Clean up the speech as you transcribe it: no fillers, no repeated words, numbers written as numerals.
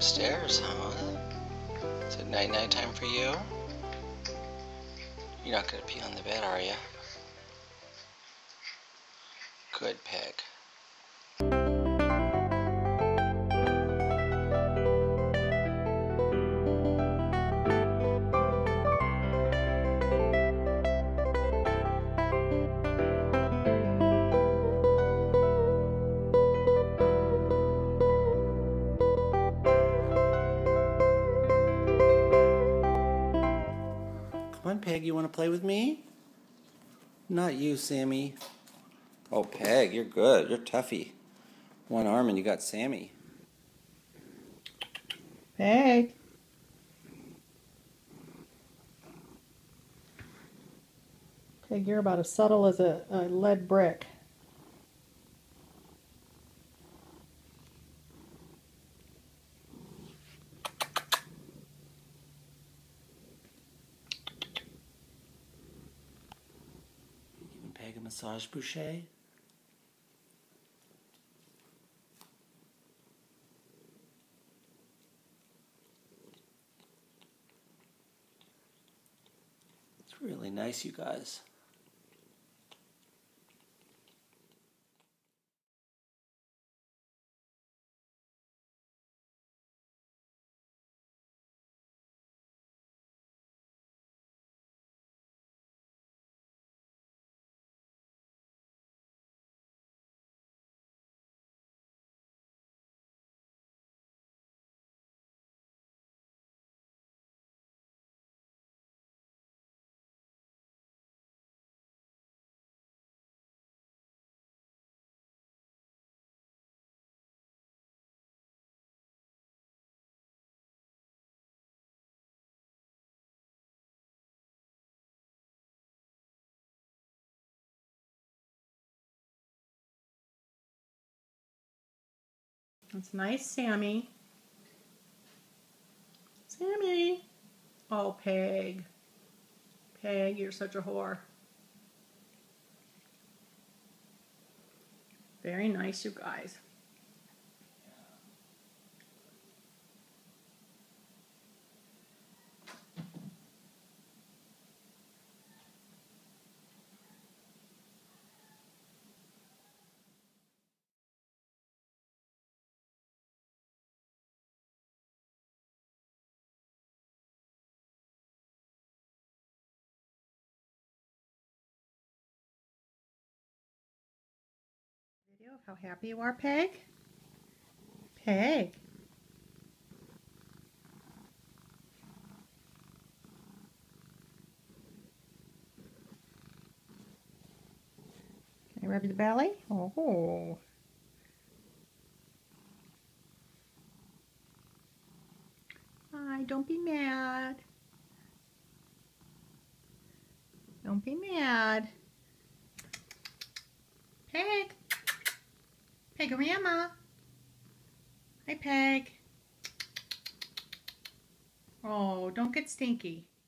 downstairs, huh? Is it night-night time for you? You're not going to pee on the bed, are you? Good pig. Come on, Peg, you want to play with me? Not you, Sammy. Oh, Peg, you're good. You're toughy. One arm and you got Sammy. Peg. Peg, you're about as subtle as a lead brick. Giving Peg a massage, Boucher? It's really nice, you guys. That's nice, Sammy. Sammy. Oh, Peg. Peg, you're such a whore. Very nice, you guys. Video of how happy you are, Peg. Peg. Can I rub your belly? Oh. Hi, don't be mad. Don't be mad. Peg. Pegorama. Hi, Peg. Oh, don't get stinky.